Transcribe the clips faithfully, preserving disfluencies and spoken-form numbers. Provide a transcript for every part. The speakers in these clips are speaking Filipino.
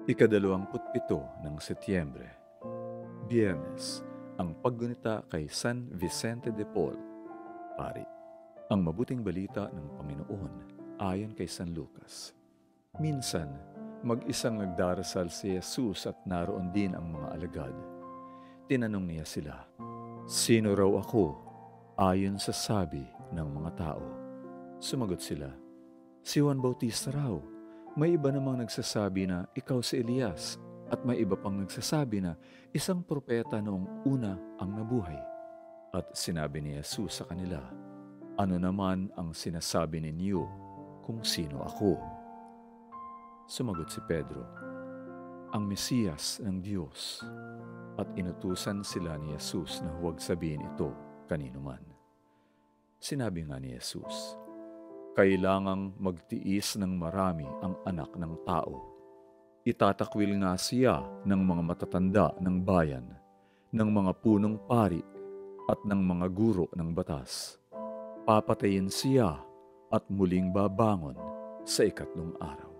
Ikadalawamputpito ng Setyembre, Biyernes, ang paggunita kay San Vicente de Paul, Pari. Ang mabuting balita ng Panginoon ayon kay San Lucas. Minsan, mag-isang nagdarasal si Jesus at naroon din ang mga alagad. Tinanong niya sila, "Sino raw ako ayon sa sabi ng mga tao?" Sumagot sila, "Si Juan Bautista raw. May iba namang nagsasabi na ikaw si Elias, at may iba pang nagsasabi na isang propeta noong una ang nabuhay." At sinabi ni Jesus sa kanila, "Ano naman ang sinasabi ninyo kung sino ako?" Sumagot si Pedro, "Ang Mesiyas ng Diyos." At inutusan sila ni Jesus na huwag sabihin ito kanino man. Sinabi nga ni Jesus, "Kailangang magtiis ng marami ang anak ng tao. Itatakwil nga siya ng mga matatanda ng bayan, ng mga punong pari at ng mga guro ng batas. Papatayin siya at muling babangon sa ikatlong araw."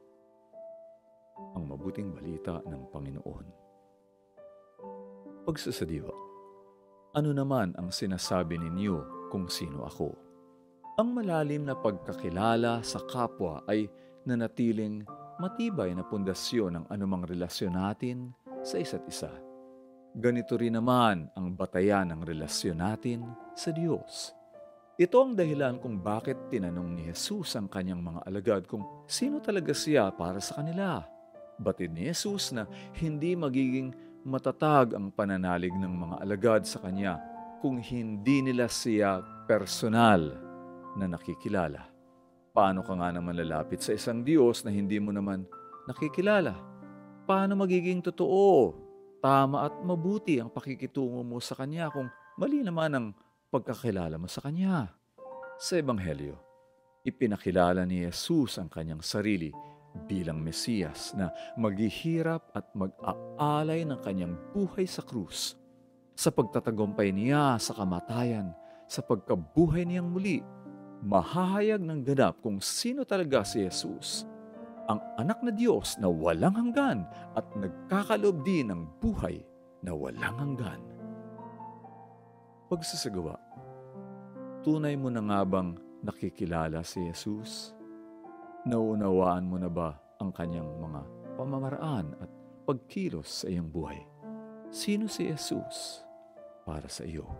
Ang mabuting balita ng Panginoon. Pagsasadiwa. Ano naman ang sinasabi ninyo kung sino ako? Ang malalim na pagkakilala sa kapwa ay nanatiling matibay na pundasyon ng anumang relasyon natin sa isa't isa. Ganito rin naman ang batayan ng relasyon natin sa Diyos. Ito ang dahilan kung bakit tinanong ni Jesus ang kanyang mga alagad kung sino talaga siya para sa kanila. Batid ni Jesus na hindi magiging matatag ang pananalig ng mga alagad sa kanya kung hindi nila siya personal na nakikilala. Paano ka nga naman lalapit sa isang Diyos na hindi mo naman nakikilala? Paano magiging totoo, tama at mabuti ang pakikitungo mo sa Kanya kung mali naman ang pagkakilala mo sa Kanya? Sa Ebanghelyo, ipinakilala ni Jesus ang Kanyang sarili bilang Mesiyas na maghihirap at mag-aalay ng Kanyang buhay sa krus. Sa pagtatagumpay niya sa kamatayan, sa pagkabuhay niyang muli, mahahayag ng ganap kung sino talaga si Jesus, ang anak na Diyos na walang hanggan at nagkakaloob din ng buhay na walang hanggan. Pagsasagawa, tunay mo na nga bang nakikilala si Jesus? Nauunawaan mo na ba ang kanyang mga pamamaraan at pagkilos sa iyong buhay? Sino si Jesus para sa iyo?